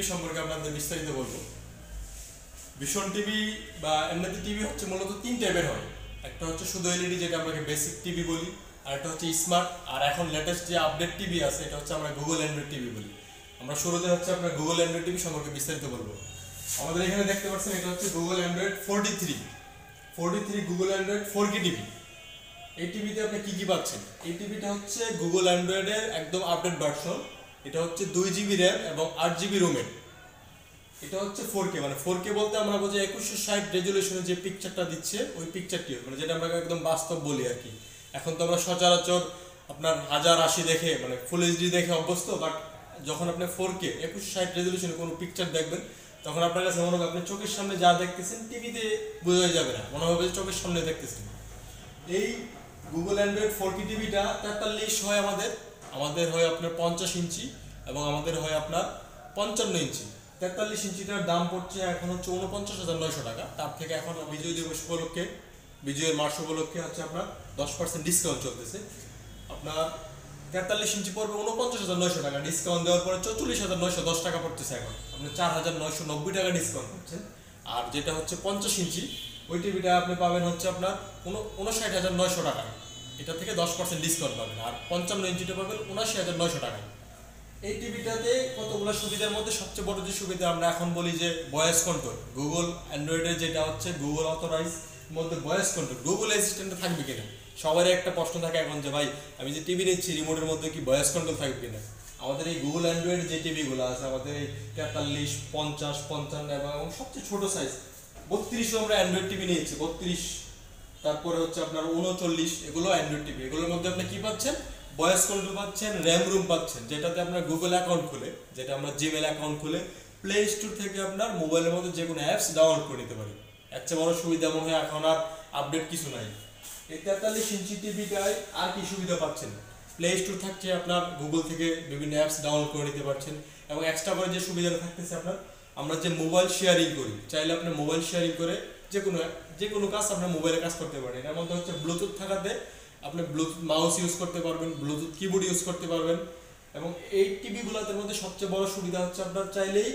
TV সম্পর্কে আপনাদের বিস্তারিত বলবো। ভিশন টিভি বা এমনিতে টিভি হচ্ছে মূলত তিন টাইপের হয়। একটা হচ্ছে শুধু এলইডি, যেটা আমরা বেসিক টিভি বলি, আর একটা হচ্ছে স্মার্ট, আর এখন লেটেস্ট যে আপডেট টিভি আছে এটা হচ্ছে আমরা গুগল অ্যান্ড্রয়েড টিভি বলি। আমরা শুরুতে হচ্ছে আপনার গুগল অ্যান্ড্রয়েড টিভি সম্পর্কে বিস্তারিত বলবো। আমাদের এখানে দেখতে পাচ্ছেন এটা হচ্ছে Google Android 43 Google Android 4K TV. এই টিভিতে আপনি কি কি পাচ্ছেন? এই টিভিটা হচ্ছে গুগল অ্যান্ড্রয়েডের একদম আপডেট ভার্সন। এটা হচ্ছে 2GB র্যাম এবং 8GB রোমের। এটা হচ্ছে 4K, মানে 4K বলতে আমরা বুঝি 2160 রেজুলেশনে যে পিকচারটা দিচ্ছে ওই পিকচারটি, মানে যেটা আমরা একদম বাস্তব বলি আর কি। এখন তো আমরা সচরাচর আপনার 1080 দেখে মানে ফুল এইচডি দেখে অভ্যস্ত, বাট যখন আপনি 4K 2160 রেজুলেশনে কোনো পিকচার দেখবেন তখন আপনার কাছে মনে হবে আপনি চোখের সামনে যা দেখতেছেন টিভিতে বোঝা যাবে না, মনে হবে চোখের সামনে দেখতেছেন। এই গুগল অ্যান্ড্রয়েড 4K টিভিটা 43 হয় আমাদের হয় আপনার 50 ইঞ্চি এবং আমাদের হয় আপনার 55 ইঞ্চি। 43 ইঞ্চিটার দাম পড়ছে এখন হচ্ছে 49,900 টাকা। তার থেকে এখন বিজয় দিবস উপলক্ষে, বিজয়ের মাস উপলক্ষে হচ্ছে আপনার 10% ডিসকাউন্ট চলতেছে। আপনার 43 ইঞ্চি পড়বে 49,900 টাকা, ডিসকাউন্ট দেওয়ার পরে 44,910 টাকা পড়তেছে। এখন আপনি 4,990 টাকা ডিসকাউন্ট পাচ্ছেন। আর যেটা হচ্ছে 50 ইঞ্চি ওই টিভিটা আপনি পাবেন হচ্ছে আপনার 59,900 টাকায়, এটা থেকে 10% ডিসকাউন্ট পাবেন। আর 55 ইঞ্চিটা পাবেন 79,900 টাকায়। এই টিভিটাতে কতগুলো সুবিধার মধ্যে সবচেয়ে বড় যে সুবিধা আমরা এখন বলি যে ভয়েস কন্ট্রোল, গুগল অ্যান্ড্রয়েডের যেটা হচ্ছে গুগল অথরাইজ মধ্যে ভয়েস কন্ট্রোল, গুগল অ্যাসিস্ট্যান্টে থাকবে কিনা। সবারই একটা প্রশ্ন থাকে এখন যে ভাই আমি যে টিভি নিচ্ছি রিমোটের মধ্যে কি ভয়েস কন্ট্রোল থাকবে কিনা। আমাদের এই গুগল অ্যান্ড্রয়েড যে টিভিগুলো আছে, আমাদের এই 43, 50, 55 এবং সবচেয়ে ছোট সাইজ 32 আমরা অ্যান্ড্রয়েড টিভি নিয়েছি। 32, তারপরে হচ্ছে আপনার 39, এগুলো অ্যান্ড্রয়েড টিভি। এগুলোর মধ্যে আপনি কি পাচ্ছেন? ভয়েস কন্ট্রোল পাচ্ছেন, র্যাম রুম পাচ্ছেন, যেটাতে আপনার গুগল অ্যাকাউন্ট খুলে, যেটা আমরা জিমেল অ্যাকাউন্ট খুলে প্লে স্টোর থেকে আপনার মোবাইলের মধ্যে যে কোনো অ্যাপস ডাউনলোড করে নিতে পারি। এর চেয়ে বড় সুবিধা মনে হয় এখন আর আপডেট কিছু নাই। এই 43 ইঞ্চি টিভিটায় আর কি সুবিধা পাচ্ছেন? প্লে স্টোর থাকছে, আপনার গুগল থেকে বিভিন্ন অ্যাপস ডাউনলোড করে নিতে পারছেন। এবং এক্সট্রা করে যে সুবিধাটা থাকতেছে আপনার, আমরা যে মোবাইল শেয়ারিং করি, চাইলে আপনি মোবাইল শেয়ারিং করে যে কোনো কাজ আপনার মোবাইলে কাজ করতে পারেন। এটার মধ্যে হচ্ছে ব্লুটুথ থাকাতে আপনি ব্লুটুথ মাউস ইউজ করতে পারবেন, ব্লুটুথ কিবোর্ড ইউজ করতে পারবেন। এবং এই টিভিগুলোর মধ্যে সবচেয়ে বড় সুবিধা হচ্ছে আপনার চাইলেই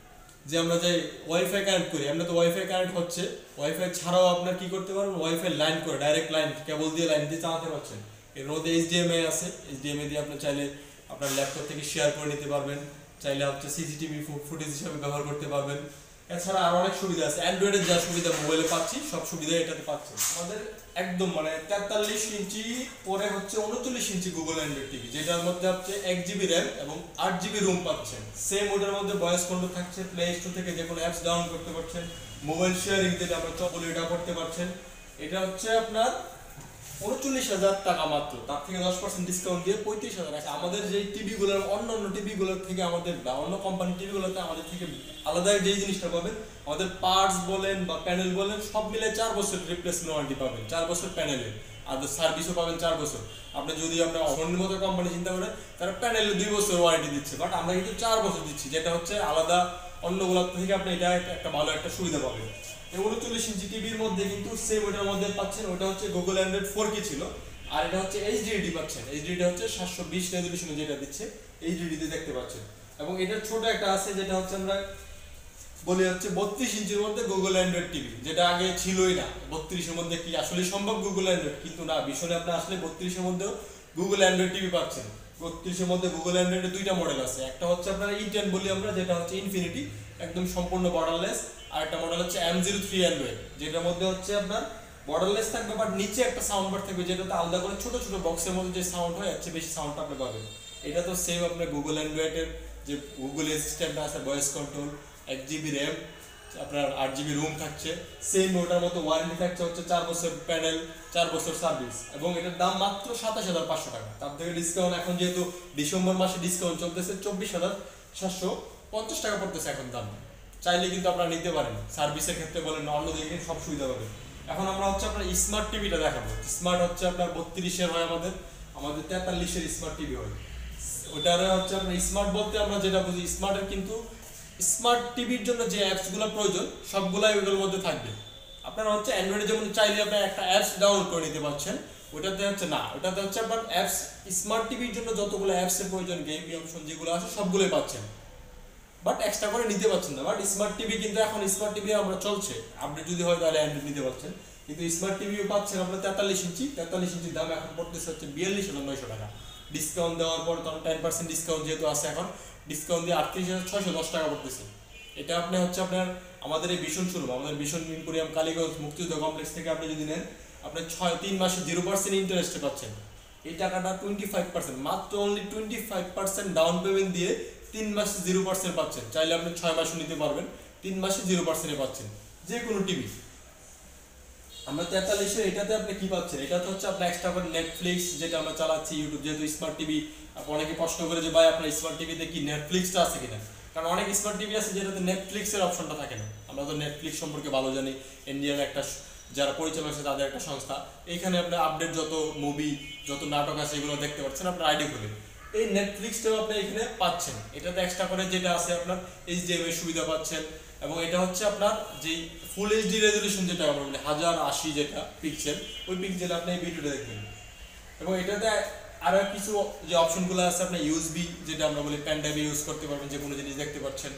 যে আমরা যে ওয়াইফাই কানেক্ট করি, আমরা তো ওয়াইফাই কানেক্ট হচ্ছে, ওয়াইফাই ছাড়াও আপনার কি করতে পারবেন, ওয়াইফাই লাইন করে ডাইরেক্ট লাইন কেবল দিয়ে লাইন দিয়ে চালাতে পারছেন। এর মধ্যে এইচডিএমআই আছে, এইচডিএমআই দিয়ে আপনি চাইলে আপনার ল্যাপটপ থেকে শেয়ার করে নিতে পারবেন, চাইলে হচ্ছে সিসিটিভি ফুটেজ হিসাবে ব্যবহার করতে পারবেন। এছাড়া আরো অনেক সুবিধা আছে। অ্যান্ড্রয়েডের যা সুবিধা মোবাইলে পাচ্ছি সব সুবিধা এটাতে পাচ্ছেন। আমাদের একদম মানে 43 ইঞ্চি পরে হচ্ছে 39 ইঞ্চি গুগল অ্যান্ড্রয়েড টিভি, যেটার মধ্যে হচ্ছে 1GB র্যাম এবং 8GB রোম পাচ্ছেন। সেম ওটার মধ্যে ভয়েস কন্ট্রোল থাকছে, প্লে স্টোর থেকে যে কোনো অ্যাপস ডাউনলোড করতে পারছেন, মোবাইল শেয়ারিং যেটা আমরা চপল এটা করতে পারছেন। এটা হচ্ছে আপনার 39,000 টাকা মাত্র, তার থেকে 10% ডিসকাউন্ট দিয়ে 35,000 আছে। আমাদের যে টিভিগুলোর অন্য টিভিগুলোর থেকে আমাদের বা অন্য কোম্পানির টিভিগুলোতে আমাদের থেকে আলাদা যেই জিনিসটা পাবেন, আমাদের পার্টস বলেন বা প্যানেল বলেন সব মিলে 4 বছর রিপ্লেসমেন্ট ওয়ারেন্টি পাবেন, 4 বছর প্যানেলে। আর সার্ভিসও পাবেন 4 বছর। আপনি যদি আপনার অন্য মতো কোম্পানি চিন্তা করেন তারা প্যানেলে 2 বছর ওয়ারেন্টি দিচ্ছে, বাট আমরা কিন্তু 4 বছর দিচ্ছি, যেটা হচ্ছে আলাদা অন্যগুলোর থেকে আপনি এটা একটা ভালো একটা সুবিধা পাবেন। 39 ইঞ্চি টিভির মধ্যে কিন্তু সেম ওটার মধ্যে পাচ্ছেন, ওটা হচ্ছে গুগল অ্যান্ড্রয়েড 4K ছিল, আর এটা হচ্ছে এইচডিডি পাচ্ছেন। এইচডিডি হচ্ছে 720 রেজুলেশনে যেটা দিচ্ছে এইচডিডি তে দেখতে পাচ্ছেন। এবং এটার ছোট একটা আছে যেটা হচ্ছে আমরা বলি হচ্ছে 32 ইঞ্চির মধ্যে গুগল অ্যান্ড্রয়েড টিভি, যেটা আগে ছিলই না। 32 এর মধ্যে কি আসলে সম্ভব গুগল অ্যান্ড্রয়েড? কিন্তু না, ভীষণে আপনি আসলে 32 এর মধ্যেও গুগল অ্যান্ড্রয়েড টিভি পাচ্ছেন। 32 এর মধ্যে গুগল অ্যান্ড্রয়েডের দুইটা মডেল আছে, একটা হচ্ছে আপনার E10 বলি আমরা, যেটা হচ্ছে ইনফিনিটি একদম সম্পূর্ণ বর্ডারলেস, আর একটা মডেল হচ্ছে M03 অ্যান্ড্রয়েড, যেটার মধ্যে হচ্ছে আপনার বর্ডারলেস থাকবে বাট নিচে একটা সাউন্ড বার থাকবে, যেটাতে আলাদা করে ছোট ছোট বক্সের মধ্যে যে সাউন্ড হয় এর চেয়ে বেশি সাউন্ডটা আপনি পাবেন। এটা তো সেম আপনার গুগল অ্যান্ড্রয়েডের যে গুগল অ্যাসিস্ট্যান্ট আছে, ভয়েস কন্ট্রোল, 1GB র্যাম, আপনার 8GB রুম থাকছে, সেম ওটার মতো ওয়ারেন্টি থাকছে হচ্ছে 4 বছর প্যানেল, 4 বছর সার্ভিস। এবং এটার দাম মাত্র 27,500 টাকা। তার থেকে ডিসকাউন্ট এখন যেহেতু ডিসেম্বর মাসে ডিসকাউন্ট চলতেছে 24,750 টাকা পড়তেছে এখন দাম। চাইলে কিন্তু আপনারা নিতে পারেন, সার্ভিসের ক্ষেত্রে বলেন অন্য দিকে সব সুবিধা পাবেন। এখন আমরা হচ্ছে আপনার স্মার্ট টিভিটা দেখাবো। স্মার্ট হচ্ছে আপনার 32 হয়, আমাদের 43 স্মার্ট টিভি হয়। ওটারে হচ্ছে আপনার স্মার্ট বলতে আমরা যেটা বুঝি, স্মার্টের কিন্তু স্মার্ট টিভির জন্য যে অ্যাপসগুলো প্রয়োজন সবগুলাই ওইগুলোর মধ্যে থাকবে। আপনারা হচ্ছে অ্যান্ড্রয়েডে যেমন চাইলে আপনি একটা অ্যাপস ডাউনলোড করে নিতে পারছেন, ওটাতে হচ্ছে না, ওটাতে হচ্ছে আপনার অ্যাপস স্মার্ট টিভির জন্য যতগুলো অ্যাপসের প্রয়োজন, গেম অপশন যেগুলো আছে সবগুলোই পাচ্ছেন। বাট এক্সট্রা করে নিতে পারছেন না। বাট স্মার্ট টিভি কিন্তু এখন স্মার্ট টিভি আমরা চলছে, আপডেট যদি হয় তাহলে অ্যান্ড্রয়েড নিতে পারছেন, কিন্তু স্মার্ট টিভিও পাচ্ছেন আপনার 43 ইঞ্চি। 43 ইঞ্চির দাম এখন পড়তেছে হচ্ছে 42,900 টাকা। ডিসকাউন্ট দেওয়ার পর তখন 10% ডিসকাউন্ট যেহেতু আছে, এখন ডিসকাউন্ট দিয়ে 38,610 টাকা পড়তেছে। এটা আপনি হচ্ছে আপনার আমাদের এই ভীষণ শোরুম, আমাদের ভীষণ ইম্পোরিয়াম কালীগঞ্জ মুক্তিযুদ্ধ কমপ্লেক্স থেকে আপনি যদি নেন, আপনি 3 মাসে 0% ইন্টারেস্টে পাচ্ছেন। এই টাকাটা 25%, মাত্র অনলি 25% ডাউন পেমেন্ট দিয়ে 3 মাসে 0% পাচ্ছেন। চাইলে আপনি 6 মাসও নিতে পারবেন, 3 মাসে 0% পাচ্ছেন যে কোনো টিভি। আমরা 43-এর এটাতে আপনি কি পাচ্ছেন, এটাতে হচ্ছে আপনার এক্সট্রা করে নেটফ্লিক্স, যেটা আমরা চালাচ্ছি ইউটিউব, যেহেতু স্মার্ট টিভি। অনেকে প্রশ্ন করে যে ভাই আপনার স্মার্ট টিভিতে কি নেটফ্লিক্সটা আছে কিনা, কারণ অনেক স্মার্ট টিভি আছে যেটাতে নেটফ্লিক্সের অপশনটা থাকে না। আমরা তো নেটফ্লিক্স সম্পর্কে ভালো জানি, ইন্ডিয়ান একটা যারা পরিচালক আছে তাদের একটা সংস্থা। এইখানে আপনার আপডেট যত মুভি, যত নাটক আছে এগুলো দেখতে পাচ্ছেন আপনার আইডি খুলে। এই নেটফ্লিক্সটাও আপনি এখানে পাচ্ছেন। এটাতে এক্সট্রা করে যেটা আছে আপনার HDMI সুবিধা পাচ্ছেন, এবং এটা হচ্ছে আপনার যেই ফুল HD রেজলিউশন যেটা আমরা বলি 1080 যেটা পিক্সেল, ওই পিক্সেল আপনি এই ভিডিওটা দেখবেন। এবং এটাতে আরো কিছু যে অপশনগুলো আছে আপনার USB, যেটা আমরা বলি পেন ড্রাইভে ইউজ করতে পারবেন, যে কোনো জিনিস দেখতে পাচ্ছেন।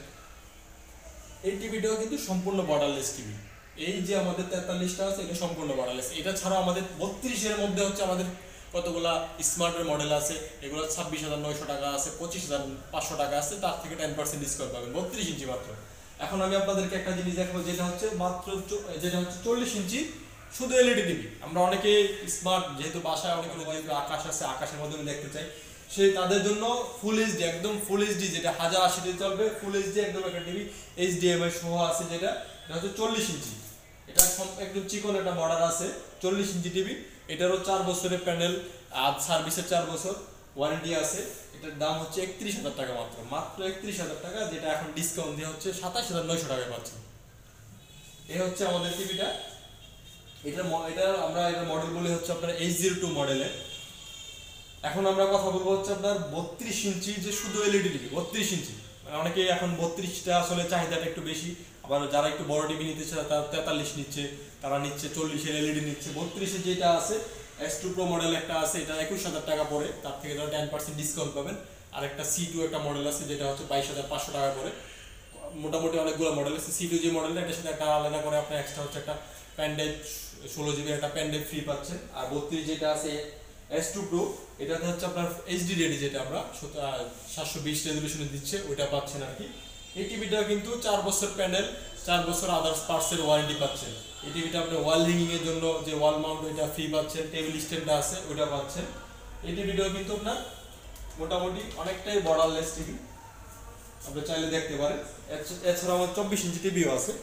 এই টিভিটাও কিন্তু সম্পূর্ণ বর্ডারলেস টিভি। এই যে আমাদের 43টা আছে এটা সম্পূর্ণ বর্ডারলেস। এটা ছাড়াও আমাদের 32-এর মধ্যে হচ্ছে আমাদের কতগুলা স্মার্টের মডেল আছে, এগুলো 26,900 টাকা আছে, 25,500 টাকা আছে, তার থেকে 10% ডিসকাউন্ট পাবেন 32 ইঞ্চি মাত্র। এখন আমি আপনাদেরকে একটা জিনিস দেখাবো, যেটা হচ্ছে মাত্র যেটা হচ্ছে 40 ইঞ্চি শুধু এলইডি টিভি। আমরা অনেকে স্মার্ট, যেহেতু বাসায় অনেক আকাশ আছে, আকাশের মাধ্যমে দেখতে চাই, সেই তাদের জন্য ফুল এইচডি, একদম ফুল এইচডি, যেটা 1080 চলবে, ফুল এইচডি একদম একটা টিভি, HDMI সহ আছে, যেটা হচ্ছে 40 ইঞ্চি। এটা একদম চিকন একটা বর্ডার আছে, 40 ইঞ্চি টিভি। এটারও 4 বছরের প্যানেল আর সার্ভিসের 4 বছর ওয়ারেন্টি আছে। এটার দাম হচ্ছে 31,000 টাকা, মাত্র 31,000 টাকা, যেটা এখন ডিসকাউন্ট দিয়ে হচ্ছে 27,900 টাকায় পাচ্ছেন। এই হচ্ছে আমাদের টিভিটা। এটা আমরা এটার মডেল বলি হচ্ছে আপনার H02 মডেলের। এখন আমরা কথা বলবো হচ্ছে আপনার 32 ইঞ্চি যে শুধু এলইডি টিভি, 32 ইঞ্চি। অনেকে এখন 32টা আসলে চাহিদাটা একটু বেশি, আবার যারা একটু বড় টিভি নিতে চায় তারা 43 নিচ্ছে, তারা নিচ্ছে 40-এর এলইডি নিচ্ছে। 32-এর যেটা আছে S2 Pro মডেল একটা আছে, এটা 21,000 টাকা পড়ে, তার থেকে তারা 10% ডিসকাউন্ট পাবেন। আর একটা C2 একটা মডেল আছে, যেটা হচ্ছে 22,500 টাকা পড়ে। মোটামুটি অনেকগুলো মডেল আছে। C2 যে মডেলটা, এটার সাথে একটা আলাদা করে আপনার এক্সট্রা হচ্ছে একটা পেন ড্রাইভ, 16 GB একটা পেন ড্রাইভ ফ্রি পাচ্ছেন। আর 32 যেটা আছে S2 Pro, এটাতে হচ্ছে আপনার HD রেডি, যেটা আমরা 720 রেজলিউশনে দিচ্ছে, ওইটা পাচ্ছেন আর কি। এই টিভিটা কিন্তু 4 বছর প্যানেল, 4 বছর আদার্স পার্টসের ওয়ারেন্টি পাচ্ছেন। এই টিভিটা আপনি ওয়াল হ্যাঙ্গিং এর জন্য যে ওয়াল মাউন্ট, ওইটা ফ্রি পাচ্ছেন, টেবিল স্ট্যান্ডটা আছে ওইটা পাচ্ছেন। এই টিভিটাও কিন্তু আপনার মোটামুটি অনেকটাই বর্ডারলেস টিভি, আপনি চাইলে দেখতে পারেন। এছাড়া আমার 24 ইঞ্চি টিভিও আছে।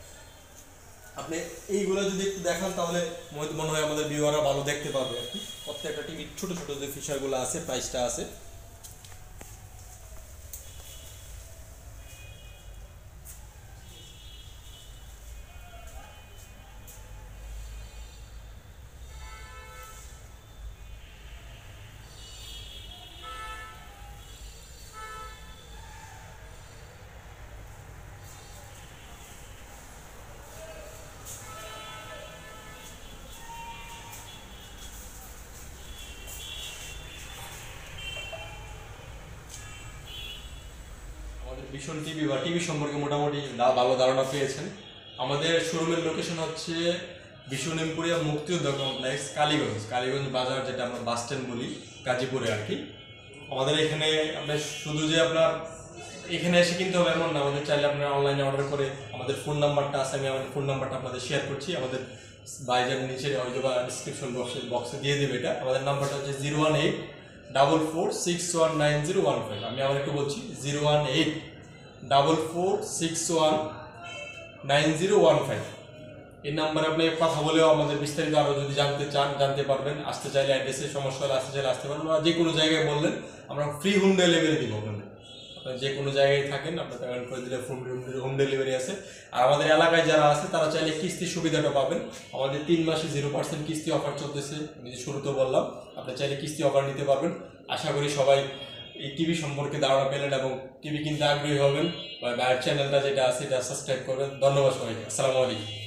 আপনি এইগুলো যদি একটু দেখান তাহলে মনে হয় আমাদের ভিউয়াররা ভালো দেখতে পারবে আর কি। প্রত্যেকটা টিভির ছোট ছোট যে ফিচারগুলো আছে, প্রাইসটা আছে। ভীষণ টিভি বা টিভি সম্পর্কে মোটামুটি ভালো ধারণা পেয়েছেন। আমাদের শোরুমের লোকেশন হচ্ছে ভীষণ এম্পোরিয়াম মুক্তিযোদ্ধা কমপ্লেক্স, কালীগঞ্জ বাজার, যেটা আমরা বাস স্ট্যান্ড বলি, গাজীপুরে আর কি। আমাদের এখানে আপনার শুধু যে আপনার এখানে এসে কিনতে হবে এমন না, আমাদের চাইলে আপনারা অনলাইনে অর্ডার করে, আমাদের ফোন নাম্বারটা আছে, আমি আমাদের ফোন নাম্বারটা আপনাদের শেয়ার করছি, আমাদের বাইজার নিচে হয়তো বা ডিসক্রিপশন বক্সে দিয়ে দেবে এটা। আমাদের নাম্বারটা হচ্ছে 01844619015। আমি আবার একটু বলছি, 01844619015। এই নাম্বারে আপনি কথা বলেও আমাদের বিস্তারিত আরও যদি জানতে চান জানতে পারবেন। আসতে চাইলে অ্যাড্রেসের সমস্যা হলে আসতে চাইলে আসতে পারবেন, বা যে কোনো জায়গায় বললেন আমরা ফ্রি হোম ডেলিভারি দিব আপনাদের। আপনার যে কোনো জায়গায় থাকেন আপনার পেমেন্ট করে দিলে হোম ডেলিভারি আছে। আর আমাদের এলাকায় যারা আছে তারা চাইলে কিস্তির সুবিধাটা পাবেন। আমাদের 3 মাসে 0% কিস্তি অফার চলতেছে, আমি যে শুরুতে বললাম, আপনি চাইলে কিস্তি অফার নিতে পারবেন। আশা করি সবাই এই টিভি সম্পর্কে ধারণা পেলেন এবং টিভি কিনতে আগ্রহী হবেন। বা চ্যানেলটা যেটা আছে এটা সাবস্ক্রাইব করবেন। ধন্যবাদ সবাইকে, আসসালামু আলাইকুম।